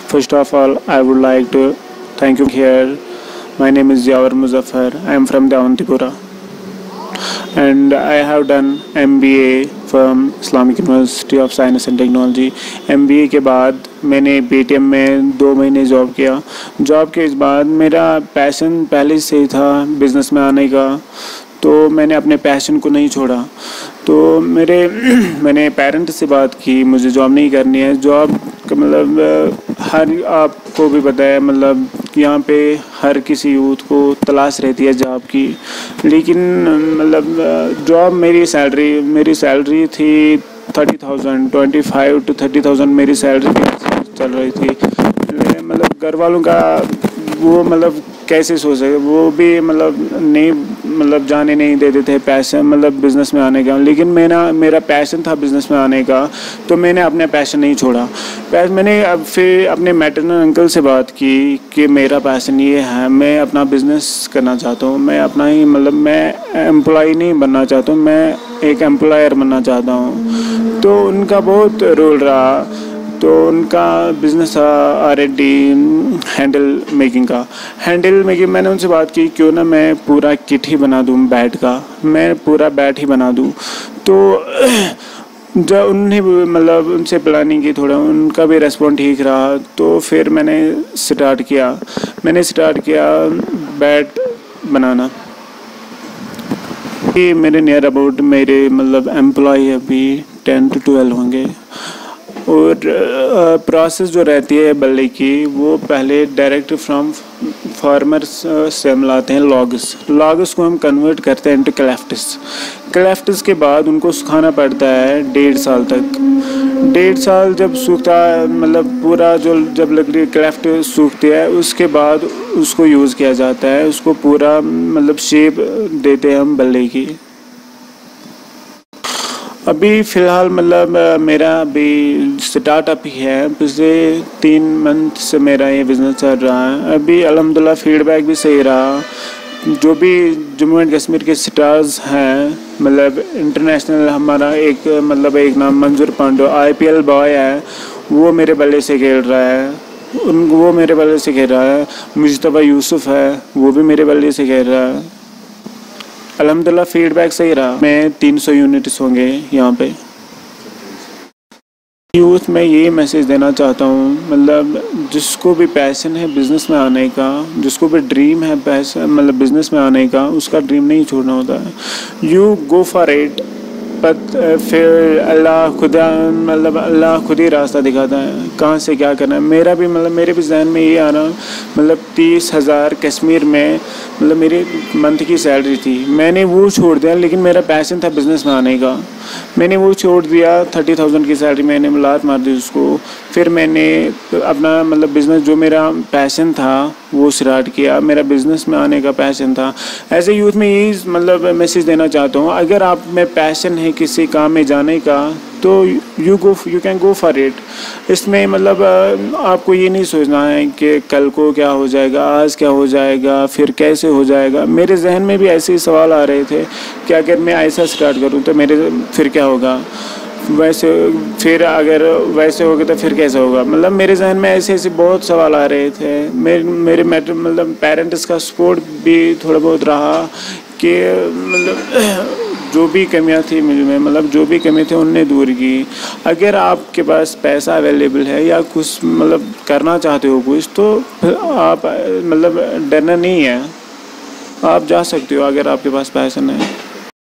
First of all, I would like to thank you here. My name is Yawar Muzaffar. I am from Davantipura and I have done MBA from Islamic University of Science and Technology. MBA के बाद मैंने Paytm में 2 महीने job किया। Job के बाद मेरा passion पहले से ही था बिज़नेस में आने का, तो मैंने अपने पैशन को नहीं छोड़ा। तो मैंने पेरेंट्स से बात की, मुझे जॉब नहीं करनी है। जॉब का मतलब हर आपको भी पता है, मतलब यहाँ पे हर किसी यूथ को तलाश रहती है जॉब की, लेकिन मतलब जॉब मेरी सैलरी थी 30,000, 25 to 30,000 मेरी सैलरी चल रही थी। मतलब घर वालों का वो मतलब कैसे सोच सके, वो भी मतलब नहीं, मतलब जाने नहीं देते थे पैसे मतलब बिज़नेस में आने का। लेकिन मेरा पैशन था बिज़नेस में आने का, तो मैंने अपना पैशन नहीं छोड़ा। मैंने अब फिर अपने मैटरनल अंकल से बात की कि मेरा पैशन ये है, मैं अपना बिज़नेस करना चाहता हूँ। मैं अपना ही मतलब मैं एम्प्लॉय नहीं बनना चाहता हूँ, मैं एक एम्प्लॉयर बनना चाहता हूँ। तो उनका बहुत रोल रहा। तो उनका बिज़नेस था R&D हैंडल मेकिंग। मैंने उनसे बात की क्यों ना मैं पूरा किट ही बना दूँ बैट का, मैं पूरा बैट ही बना दूँ। तो जब उन्हें मतलब उनसे प्लानिंग की, थोड़ा उनका भी रेस्पॉन्स ठीक रहा, तो फिर मैंने स्टार्ट किया बैट बनाना। ये मेरे नियर अबाउट मेरे मतलब एम्प्लॉय अभी 10 to 12 होंगे। और प्रोसेस जो रहती है बल्ले की, वो पहले डायरेक्ट फ्रॉम फार्मर्स से हम लाते हैं लॉगस को हम कन्वर्ट करते हैं इनटू क्लेफ्टिस के बाद उनको सुखाना पड़ता है 1.5 साल तक। 1.5 साल जब सूखता है, मतलब पूरा जो जब लकड़ी क्लेफ्ट सूखती है, उसके बाद उसको यूज़ किया जाता है। उसको पूरा मतलब शेप देते हैं हम बल्ले की। अभी फ़िलहाल मतलब मेरा अभी स्टार्टअप ही है, पिछले 3 मंथ से मेरा ये बिज़नेस चल रहा है। अभी अल्हम्दुलिल्लाह फीडबैक भी सही रहा। जो भी जम्मू एंड कश्मीर के स्टार्स हैं, मतलब इंटरनेशनल हमारा एक नाम मंजूर पांडो IPL बॉय है, वो मेरे बल्ले से खेल रहा है। मुजतबा यूसुफ है, वो भी मेरे बल्ले से खेल रहा है। अल्हम्दुलिल्लाह फीडबैक सही रहा। मैं 300 यूनिट्स होंगे यहाँ पे। यूथ में ये मैसेज देना चाहता हूँ, मतलब जिसको भी पैशन है बिज़नेस में आने का, जिसको भी ड्रीम है पैशन मतलब बिज़नेस में आने का, उसका ड्रीम नहीं छोड़ना होता है। यू गो फॉर इट, पर फिर अल्लाह खुद ही रास्ता दिखाता है कहाँ से क्या करना है। मेरे भी जहन में ये आना, मतलब 30,000 कश्मीर में मतलब मेरी मंथ की सैलरी थी, मैंने वो छोड़ दिया। लेकिन मेरा पैशन था बिज़नेस में आने का, मैंने वो छोड़ दिया। 30,000 की सैलरी मैंने लात मार दी उसको। फिर मैंने अपना मतलब बिज़नेस, जो मेरा पैशन था वो स्टार्ट किया। मेरा बिज़नेस में आने का पैशन था। ऐसे यूथ में यही मतलब मैसेज देना चाहता हूँ, अगर आप में पैशन है किसी काम में जाने का, तो you can go for it. इसमें मतलब आपको ये नहीं सोचना है कि कल को क्या हो जाएगा, आज क्या हो जाएगा, फिर कैसे हो जाएगा। मेरे जहन में भी ऐसे ही सवाल आ रहे थे कि अगर मैं ऐसा स्टार्ट करूँ तो फिर क्या होगा, फिर अगर वैसे होगा तो फिर कैसा होगा। मतलब मेरे जहन में ऐसे बहुत सवाल आ रहे थे। मेरे मतलब पेरेंट्स का सपोर्ट भी थोड़ा बहुत रहा कि मतलब जो भी कमियां थी मुझ में, मतलब जो भी कमी थी उनने दूर की। अगर आपके पास पैसा अवेलेबल है या कुछ मतलब करना चाहते हो कुछ, तो आप मतलब डरना नहीं है, आप जा सकते हो अगर आपके पास पैशन है।